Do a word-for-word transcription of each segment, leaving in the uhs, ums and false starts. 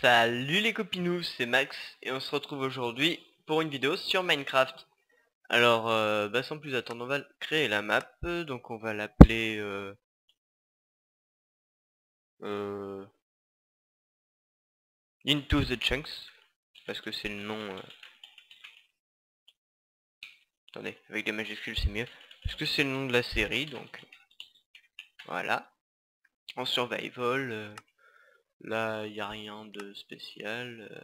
Salut les copinous, c'est Max et on se retrouve aujourd'hui pour une vidéo sur Minecraft. Alors euh, bah sans plus attendre, on va créer la map, donc on va l'appeler euh, euh, Into the Chunks, parce que c'est le nom... Euh... Attendez, avec des majuscules c'est mieux, parce que c'est le nom de la série, donc voilà. En survival, euh, là il n'y a rien de spécial. Euh...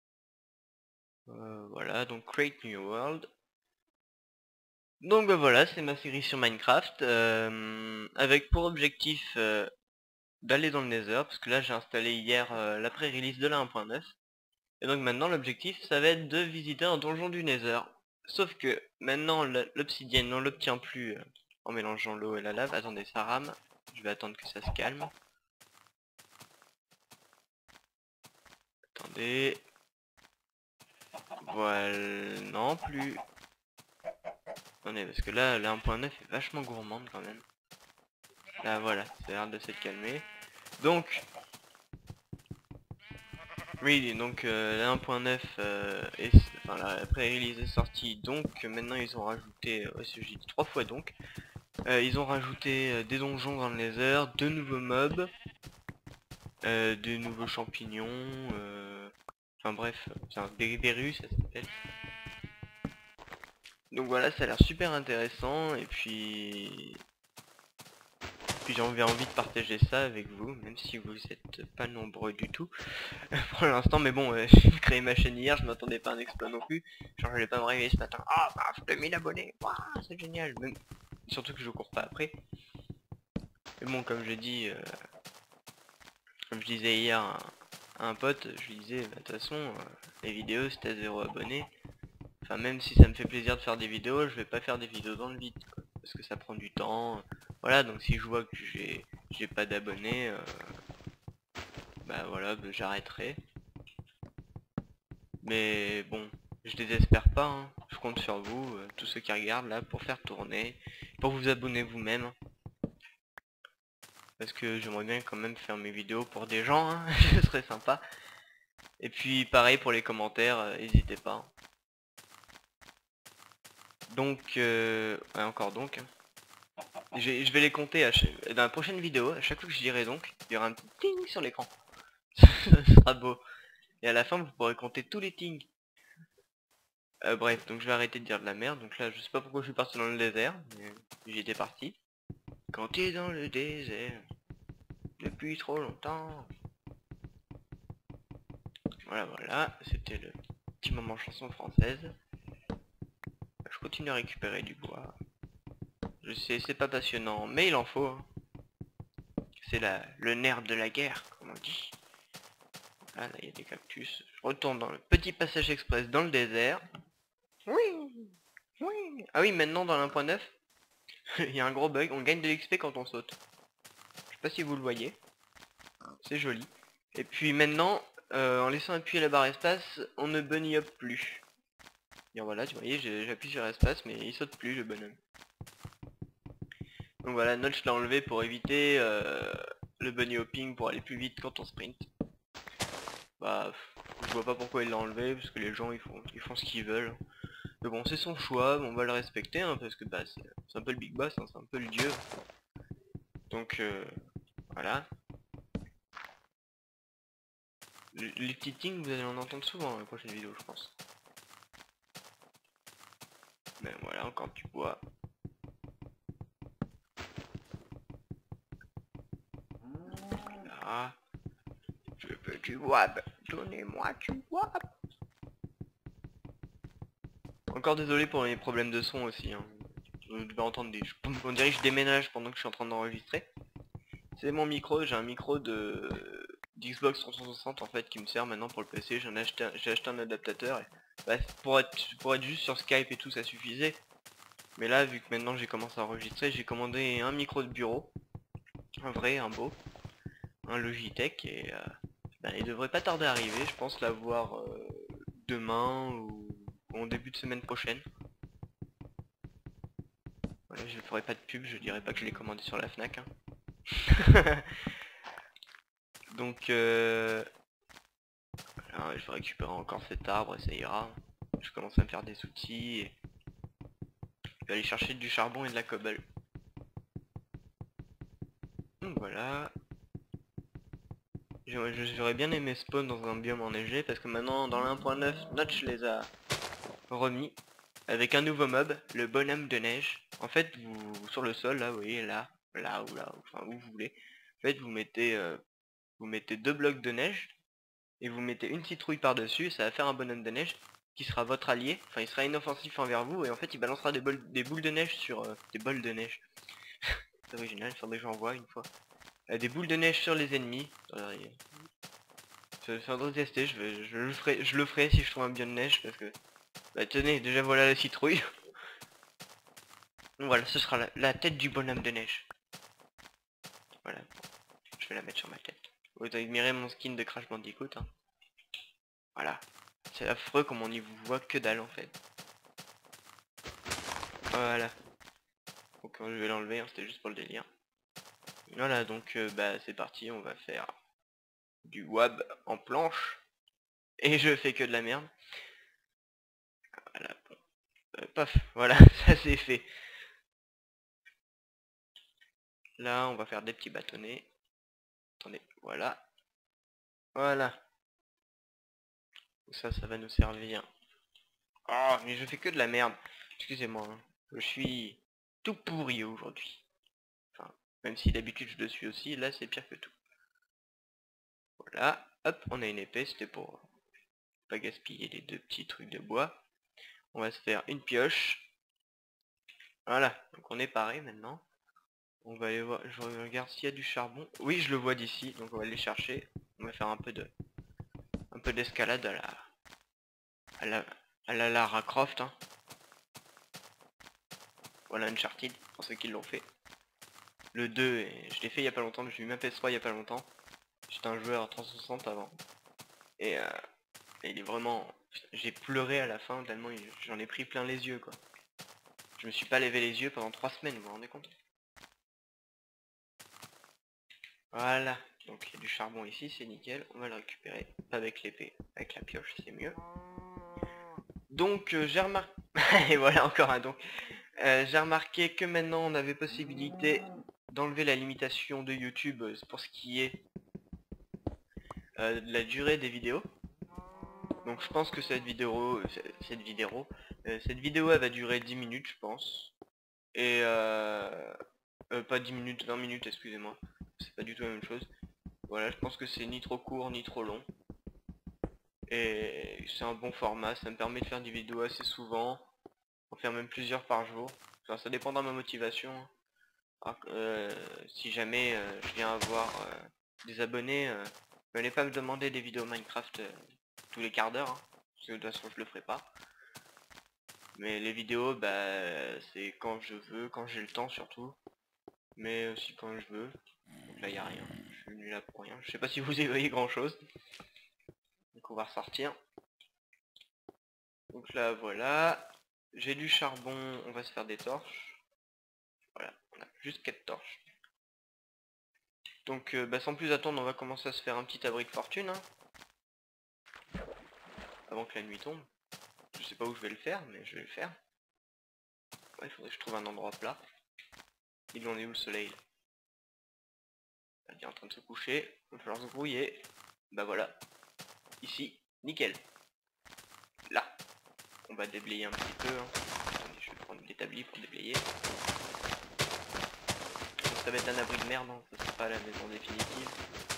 Euh, voilà, donc Create New World. Donc bah voilà, c'est ma série sur Minecraft, euh, avec pour objectif euh, d'aller dans le Nether, parce que là j'ai installé hier euh, la pré-release de la un point neuf, et donc maintenant l'objectif ça va être de visiter un donjon du Nether. Sauf que maintenant l'obsidienne on l'obtient plus euh, en mélangeant l'eau et la lave. Attendez, ça rame, je vais attendre que ça se calme. Attendez. Voilà, non plus. Attendez, parce que là la un point neuf est vachement gourmande quand même. Là voilà, ça a l'air de s'être calmé. Donc, oui, donc euh, la un point neuf, euh, est, enfin la pré-release est sortie, donc maintenant ils ont rajouté, euh, j'ai dit trois fois donc, euh, ils ont rajouté euh, des donjons dans le Nether, de nouveaux mobs, euh, de nouveaux champignons, euh, enfin bref, c'est un Berry ça s'appelle. Donc voilà, ça a l'air super intéressant, et puis... Puis j'ai envie de partager ça avec vous, même si vous êtes pas nombreux du tout pour l'instant. Mais bon, euh, j'ai créé ma chaîne hier, je m'attendais pas à un exploit non plus. Genre j'allais pas me réveiller ce matin, ah bah deux mille abonnés, waouh c'est génial. Même... Surtout que je cours pas après. Mais bon, comme je dis, euh... comme je disais hier à un, à un pote, je lui disais, bah, de toute façon, euh, les vidéos si t'as zéro abonné, enfin même si ça me fait plaisir de faire des vidéos, je vais pas faire des vidéos dans le vide, quoi, parce que ça prend du temps. Voilà, donc si je vois que j'ai j'ai pas d'abonnés, euh, bah voilà, bah, j'arrêterai. Mais bon, je désespère pas, hein. Je compte sur vous, euh, tous ceux qui regardent là, pour faire tourner, pour vous abonner vous-même. Parce que j'aimerais bien quand même faire mes vidéos pour des gens, hein. Ce serait sympa. Et puis pareil pour les commentaires, euh, n'hésitez pas. Donc, euh, ouais, encore donc. Hein. Je, je vais les compter à chaque... dans la prochaine vidéo, à chaque fois que je dirai donc, il y aura un petit ting sur l'écran. Ce sera beau. Et à la fin, vous pourrez compter tous les tings. Euh, bref, donc je vais arrêter de dire de la merde. Donc là, je sais pas pourquoi je suis parti dans le désert, mais j'étais parti. Quand t'es dans le désert, depuis trop longtemps. Voilà, voilà, c'était le petit moment chanson française. Je continue à récupérer du bois. Je sais, c'est pas passionnant, mais il en faut. Hein. C'est la le nerf de la guerre, comme on dit. Ah, là, il y a des cactus. Je retourne dans le petit passage express dans le désert. Oui, oui. Ah oui, maintenant dans l'un point neuf, il y a un gros bug. On gagne de l'X P quand on saute. Je sais pas si vous le voyez. C'est joli. Et puis maintenant, euh, en laissant appuyer la barre espace, on ne bunny up plus. Et voilà, tu voyez, j'appuie sur espace, mais il saute plus le bonhomme. Donc voilà, Notch l'a enlevé pour éviter euh, le bunny hopping pour aller plus vite quand on sprint. Bah, je vois pas pourquoi il l'a enlevé, parce que les gens ils font, ils font ce qu'ils veulent. Mais bon, c'est son choix, on va le respecter, hein, parce que bah, c'est un peu le big boss, hein, c'est un peu le dieu. Donc euh, voilà. Les petits things, vous allez en entendre souvent dans les prochaines vidéos, je pense. Mais voilà, encore du bois. Là. Je veux du bois, donnez-moi du bois. Encore désolé pour les problèmes de son aussi. Hein. Vous devez entendre des... On dirait que je déménage pendant que je suis en train d'enregistrer. C'est mon micro, j'ai un micro de d'Xbox trois cent soixante en fait qui me sert maintenant pour le P C. J'en ai acheté, j'ai acheté un adaptateur. Et... Bah, pour être pour être juste sur Skype et tout, ça suffisait. Mais là, vu que maintenant j'ai commencé à enregistrer, j'ai commandé un micro de bureau, un vrai, un beau, un Logitech et euh, bah, il devrait pas tarder à arriver. Je pense l'avoir euh, demain ou en début de semaine prochaine. Voilà, je ferai pas de pub, je dirais pas que je l'ai commandé sur la Fnac. Hein. Donc euh... Alors, je vais récupérer encore cet arbre et ça ira. Je commence à me faire des outils. Et... je vais aller chercher du charbon et de la cobble. Donc voilà. J'aurais bien aimé spawn dans un biome enneigé parce que maintenant dans l'un point neuf, Notch les a remis avec un nouveau mob, le bonhomme de neige. En fait, vous sur le sol là, vous voyez là, là ou là, enfin où vous voulez. En fait, vous mettez, euh, vous mettez deux blocs de neige et vous mettez une citrouille par dessus. Ça va faire un bonhomme de neige qui sera votre allié. Enfin, il sera inoffensif envers vous et en fait, il balancera des, bol des boules de neige sur euh, des bols de neige. C'est original, il faudrait que j'en voie une fois. Euh, des boules de neige sur les ennemis. Attendez, je faudrait tester, je, vais, je, le ferai, je le ferai si je trouve un biome de neige parce que... bah tenez, déjà voilà la citrouille. Donc voilà, ce sera la, la tête du bonhomme de neige. Voilà, je vais la mettre sur ma tête. Vous admirez mon skin de Crash Bandicoot. Hein. Voilà, c'est affreux comme on y voit que dalle en fait. Voilà. Donc je vais l'enlever, hein, c'était juste pour le délire. Voilà, donc euh, bah c'est parti, on va faire du wab en planche. Et je fais que de la merde. Voilà, bon. Euh, paf, voilà, ça c'est fait. Là, on va faire des petits bâtonnets. Attendez, voilà. Voilà. Ça, ça va nous servir. Oh, mais je fais que de la merde. Excusez-moi. Hein. Je suis tout pourri aujourd'hui. Enfin, même si d'habitude je le suis aussi, là c'est pire que tout. Voilà. Hop, on a une épée. C'était pour pas gaspiller les deux petits trucs de bois. On va se faire une pioche. Voilà. Donc on est paré maintenant. On va aller voir. Je regarde s'il y a du charbon. Oui, je le vois d'ici. Donc on va aller chercher. On va faire un peu de... un peu d'escalade à la... à la... à la Lara Croft. Hein. Voilà Uncharted, pour ceux qui l'ont fait. Le deux, et je l'ai fait il y a pas longtemps, j'ai eu ma P S trois il y a pas longtemps. J'étais un joueur à trois cent soixante avant. Et, euh, et il est vraiment... j'ai pleuré à la fin, tellement j'en ai pris plein les yeux quoi. Je me suis pas levé les yeux pendant trois semaines, vous vous rendez compte? Voilà, donc il y a du charbon ici, c'est nickel, on va le récupérer. Pas avec l'épée, avec la pioche c'est mieux. Donc euh, j'ai remarqué... et voilà encore un donc. Euh, j'ai remarqué que maintenant on avait possibilité d'enlever la limitation de YouTube pour ce qui est euh, de la durée des vidéos. Donc je pense que cette vidéo, cette vidéo, euh, cette vidéo elle va durer dix minutes je pense. Et euh, euh, pas dix minutes, vingt minutes excusez-moi. C'est pas du tout la même chose. Voilà, je pense que c'est ni trop court ni trop long. Et c'est un bon format, ça me permet de faire des vidéos assez souvent. En faire même plusieurs par jour. Enfin, ça dépendra de ma motivation. Alors, euh, si jamais euh, je viens avoir euh, des abonnés, euh, venez pas me demander des vidéos Minecraft euh, tous les quarts d'heure, hein, parce que de toute façon je le ferai pas. Mais les vidéos, bah c'est quand je veux, quand j'ai le temps surtout, mais aussi quand je veux. Donc là y a rien, je suis venu là pour rien. Je sais pas si vous y voyez grand chose. Donc on va ressortir. Donc là voilà, j'ai du charbon, on va se faire des torches. Voilà, on a juste quatre torches. Donc euh, bah, sans plus attendre, on va commencer à se faire un petit abri de fortune. Hein, avant que la nuit tombe. Je sais pas où je vais le faire, mais je vais le faire. Ouais, il faudrait que je trouve un endroit plat. Il en est où le soleil là? Il est en train de se coucher. Il va falloir se grouiller. Bah voilà. Ici, nickel. Là. On va déblayer un petit peu. Hein. Attendez, je vais prendre l'établi pour déblayer. Donc, ça va être un abri de merde, hein. Ça sera pas la maison définitive.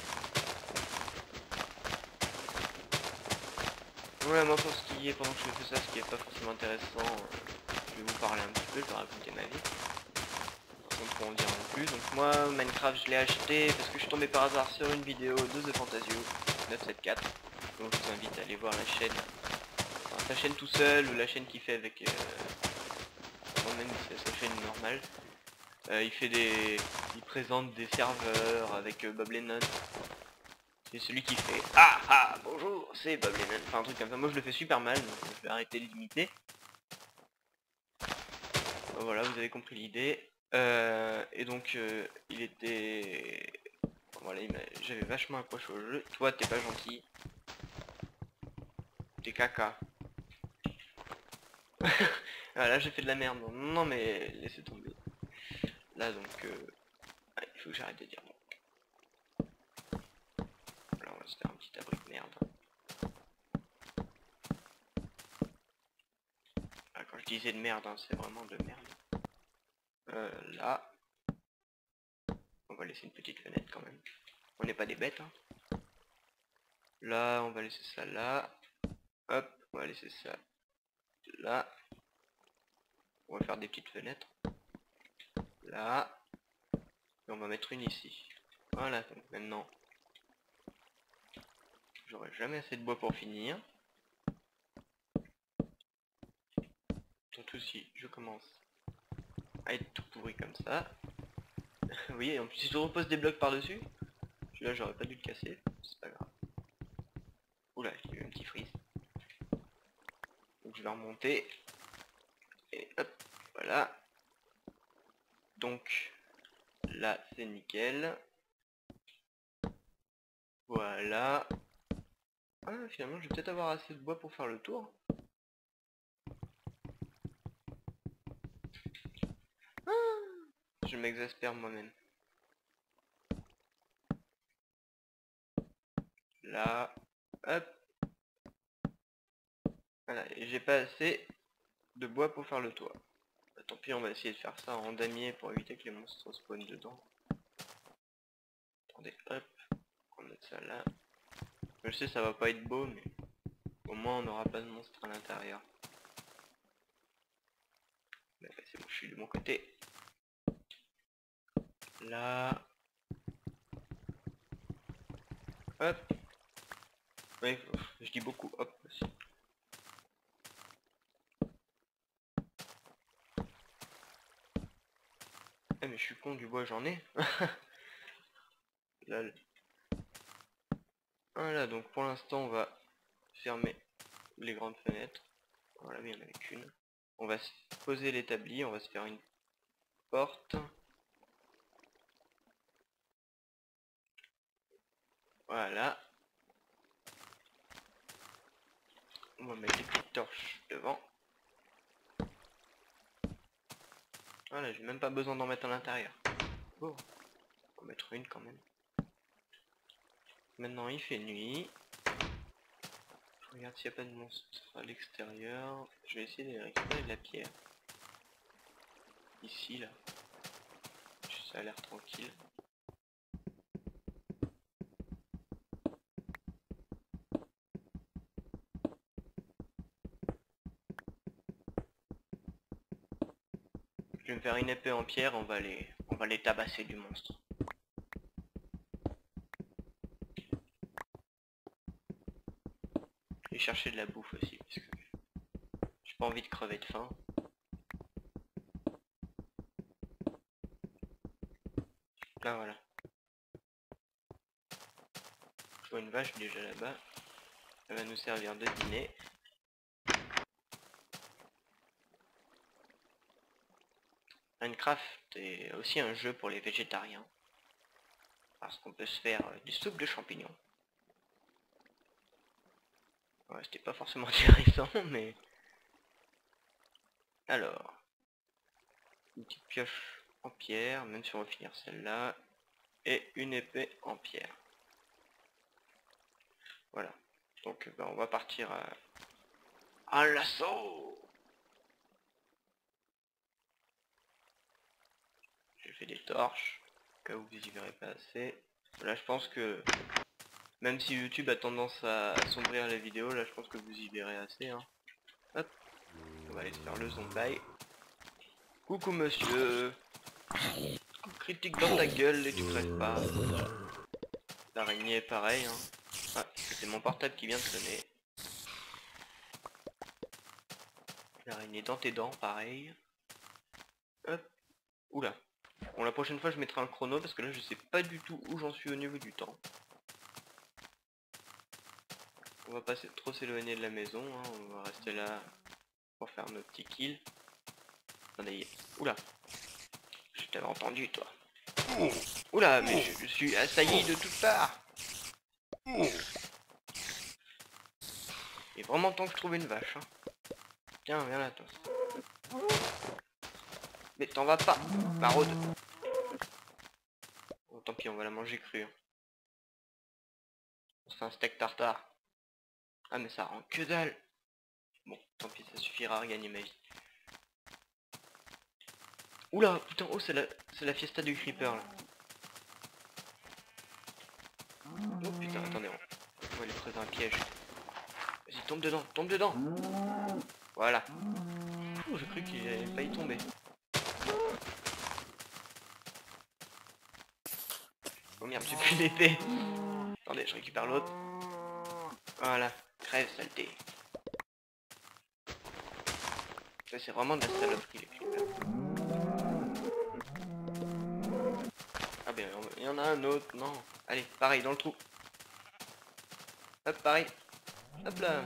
Ouais, moi pour ce qui est, pendant que je fais ça, ce qui est pas forcément intéressant, euh, je vais vous parler un petit peu, je vais raconter ma vie. Sans trop en dire non plus. Donc moi, Minecraft, je l'ai acheté parce que je suis tombé par hasard sur une vidéo de The Fantasio neuf cent soixante-quatre. Donc je vous invite à aller voir la chaîne. Enfin, sa chaîne tout seul ou la chaîne qu'il fait avec... Euh, moi-même, c'est sa chaîne normale. Euh, il fait des... il présente des serveurs avec euh, Bob Lennon. C'est celui qui fait ah ah bonjour c'est Bob Lennon, enfin un truc comme ça. Moi je le fais super mal donc je vais arrêter de l'imiter. Voilà, vous avez compris l'idée. Euh, et donc euh, il était... voilà, j'avais vachement accroché au jeu. Toi t'es pas gentil. C'était caca. Ah, là j'ai fait de la merde. Non mais laissez tomber. Là donc euh... ah, il faut que j'arrête de dire bon. Là on va se faire un petit abri de merde. Ah, quand je disais de merde, hein, c'est vraiment de merde. Euh, là. On va laisser une petite fenêtre quand même. On n'est pas des bêtes. Hein. Là on va laisser ça là. Hop, on va laisser ça là. On va faire des petites fenêtres. Là. Et on va mettre une ici. Voilà, donc maintenant. J'aurai jamais assez de bois pour finir. Surtout si je commence à être tout pourri comme ça. Vous voyez, en plus si je repose des blocs par-dessus, celui-là j'aurais pas dû le casser, c'est pas grave. Oula, il y a eu un petit freeze. Donc je vais remonter. Et hop, voilà. Donc là c'est nickel. Voilà. Ah, finalement je vais peut-être avoir assez de bois pour faire le tour. Ah, je m'exaspère moi-même. Là, hop. Voilà, et j'ai pas assez de bois pour faire le toit. Bah, tant pis, on va essayer de faire ça en damier pour éviter que les monstres spawnent dedans. Attendez, hop. On va mettre ça là. Je sais, ça va pas être beau, mais au moins on n'aura pas de monstre à l'intérieur. C'est bon, je suis de mon côté. Là. Hop. Oui, je dis beaucoup hop aussi. Eh mais je suis con, du bois j'en ai. Là, voilà, donc pour l'instant on va fermer les grandes fenêtres. Voilà, mais il n'y en avait qu'une. On va se poser l'établi, on va se faire une porte. Voilà. On va mettre des petites torches devant. Voilà, j'ai même pas besoin d'en mettre à l'intérieur. Bon, on va mettre une quand même. Maintenant il fait nuit. Je regarde s'il n'y a pas de monstre à l'extérieur. Je vais essayer de récupérer de la pierre. Ici là. Ça a l'air tranquille. Je vais me faire une épée en pierre, on va les, on va les tabasser du monstre. Et chercher de la bouffe aussi, parce que j'ai pas envie de crever de faim. Là voilà. Je vois une vache déjà là-bas. Elle va nous servir de dîner. Minecraft est aussi un jeu pour les végétariens. Parce qu'on peut se faire euh, du soupe de champignons. Ouais, c'était pas forcément intéressant, mais... Alors... Une petite pioche en pierre, même si on va finir celle-là. Et une épée en pierre. Voilà. Donc ben, on va partir à... à l'assaut. J'ai fait des torches, au cas où vous y verrez pas assez. Là je pense que, même si YouTube a tendance à assombrir les vidéos, là je pense que vous y verrez assez. Hein. Hop, on va aller se faire le zombie. Coucou monsieur. Critique dans ta gueule et tu crèves pas. L'araignée pareil. Hein. Ah, c'est mon portable qui vient de sonner. L'araignée dans tes dents, pareil. Hop. Oula. Bon, la prochaine fois je mettrai un chrono parce que là je sais pas du tout où j'en suis au niveau du temps. On va pas trop s'éloigner de la maison, hein. On va rester là pour faire nos petits kills. Attendez, oula. Je t'avais entendu toi. Oula, mais je, je suis assailli de toutes parts. Il est vraiment temps que je trouve une vache. Hein. Tiens, viens là, toi. Mais t'en vas pas, maraude. Bon, tant pis, on va la manger crue. Hein. C'est un steak tartare. Ah, mais ça rend que dalle. Bon, tant pis, ça suffira à regagner ma vie. Oula, putain, oh, c'est la, c'est la fiesta du creeper, là. Oh, putain, attendez, on va lui creuser un piège. Vas-y, tombe dedans, tombe dedans. Voilà. Oh, j'ai cru qu'il allait pas y tomber. Oh merde, j'ai plus d'épée. Attendez, je récupère l'autre. Voilà, crève, saleté. Ça, c'est vraiment de la saloperie, les creepers. Ah ben, il y en a un autre, non. Allez, pareil, dans le trou. Hop, pareil. Hop là.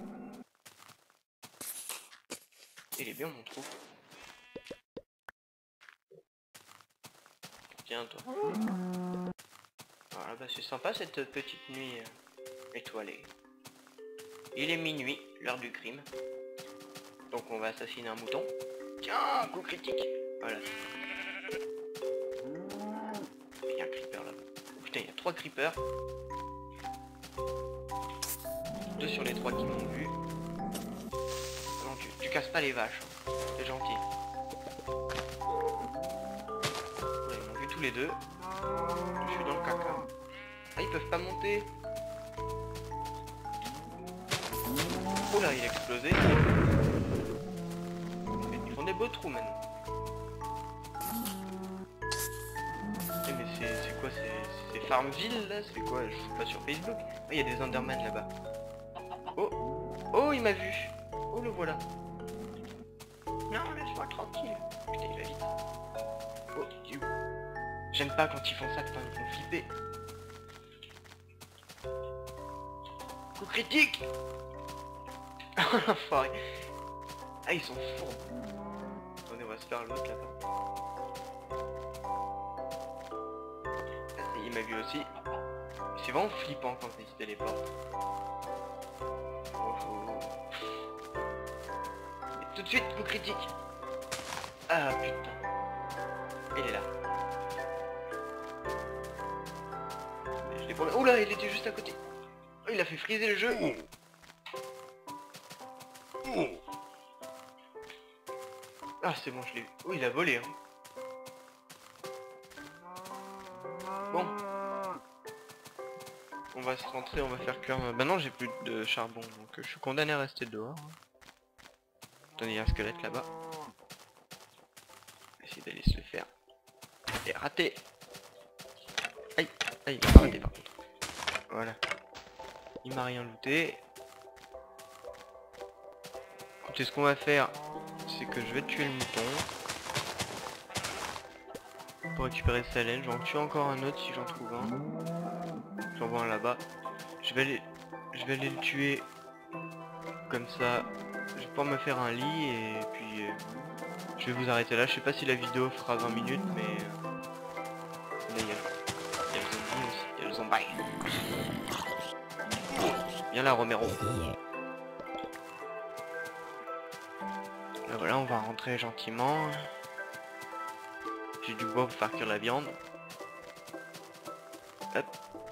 Il est bien, mon trou. Tiens, toi. Voilà, bah c'est sympa cette petite nuit euh, étoilée. Il est minuit, l'heure du crime. Donc on va assassiner un mouton. Tiens, coup critique. Voilà. Il y a un creeper là. Oh, putain, il y a trois creepers. Deux sur les trois qui m'ont vu. Non, tu, tu casses pas les vaches. Hein. C'est gentil. Ouais, ils m'ont vu tous les deux. Je suis dans le caca. Ah, ils peuvent pas monter. Oh là, il a explosé. Ils font des beaux trous maintenant. Eh, mais c'est quoi? C'est Farmville là? C'est quoi? Je suis pas sur Facebook. Ah, il y a des Enderman là-bas. Oh! Oh, il m'a vu! Oh, le voilà! Non, laisse-moi tranquille! Putain, il va vite. Oh, tu... J'aime pas quand ils font ça, putain, ils font flipper. Coup critique! L'enfoiré! Ah, ils sont fous! Attendez, on va se faire l'autre là-bas. Il m'a vu aussi. C'est vraiment flippant quand il se téléporte. Oh. Et tout de suite, coup critique! Ah putain! Il est là. Je l'ai promis. Oh là, il était juste à côté! Oh, il a fait friser le jeu! Ah, c'est bon, je l'ai vu. Oh, il a volé. Hein. Bon. On va se rentrer, on va faire cuire... Bah non, j'ai plus de charbon, donc je suis condamné à rester dehors. Attendez, il y a un squelette là-bas. Essayer d'aller se le faire. Et raté. Aïe, aïe, il m'a raté par contre. Voilà. Il m'a rien looté. Écoutez, ce qu'on va faire, c'est que je vais tuer le mouton. Pour récupérer sa laine, je vais en tuer encore un autre si j'en trouve un. J'en vois un là-bas. Je vais aller, je vais aller le tuer comme ça. Je vais pouvoir me faire un lit et puis euh, je vais vous arrêter là. Je sais pas si la vidéo fera vingt minutes, mais euh, là il y a, y a le zombie aussi, il y a le zombie. Viens là, Romero. Là voilà, on va rentrer gentiment. J'ai du bois pour faire cuire la viande. Hop.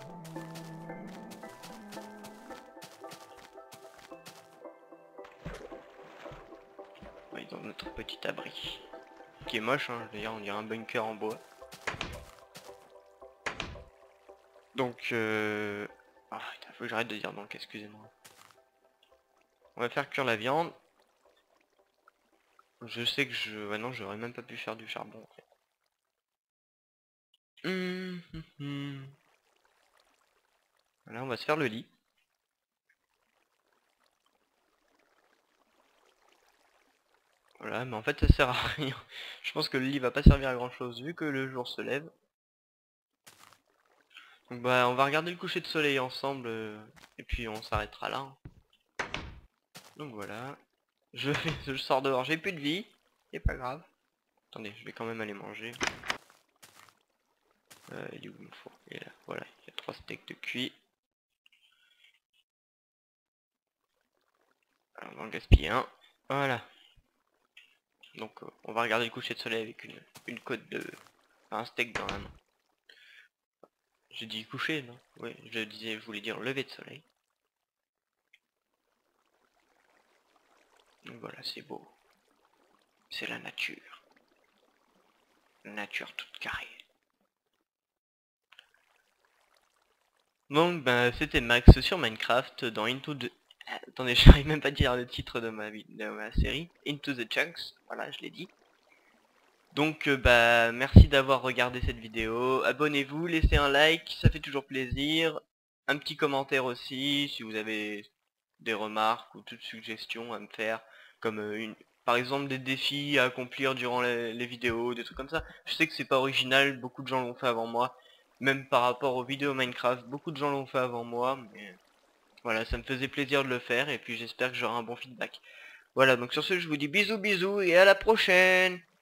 Ouais, dans notre petit abri. Qui est moche, hein, d'ailleurs on dirait un bunker en bois. Donc euh... ah, putain, faut que j'arrête de dire donc, excusez-moi. On va faire cuire la viande. Je sais que je... Ouais non, j'aurais même pas pu faire du charbon en fait. Mmh, mmh, mmh. Voilà, on va se faire le lit. Voilà, mais en fait ça sert à rien. Je pense que le lit va pas servir à grand chose vu que le jour se lève. Donc bah on va regarder le coucher de soleil ensemble euh, et puis on s'arrêtera là. Hein. Donc voilà. Je, je sors dehors, j'ai plus de vie. C'est pas grave. Attendez, je vais quand même aller manger. Euh, il est où mon four? Il est là, voilà, il y a trois steaks de cuit. Alors, on va en gaspiller un. Voilà. Donc euh, on va regarder le coucher de soleil avec une, une côte de... Enfin, un steak dans la main. J'ai dit coucher, non? Oui, je disais, je voulais dire lever de soleil. Donc voilà, c'est beau. C'est la nature. Nature toute carrée. Donc ben c'était Max sur Minecraft dans Into the... Attendez, j'arrive même pas à dire le titre de ma, vie, de ma série. Into the Chunks, voilà, je l'ai dit. Donc euh, bah merci d'avoir regardé cette vidéo. Abonnez-vous, laissez un like, ça fait toujours plaisir. Un petit commentaire aussi, si vous avez des remarques ou toute suggestion à me faire. Comme euh, une... par exemple des défis à accomplir durant les, les vidéos, des trucs comme ça. Je sais que c'est pas original, beaucoup de gens l'ont fait avant moi. Même par rapport aux vidéos Minecraft, beaucoup de gens l'ont fait avant moi. Mais voilà, ça me faisait plaisir de le faire et puis j'espère que j'aurai un bon feedback. Voilà, donc sur ce je vous dis bisous bisous et à la prochaine.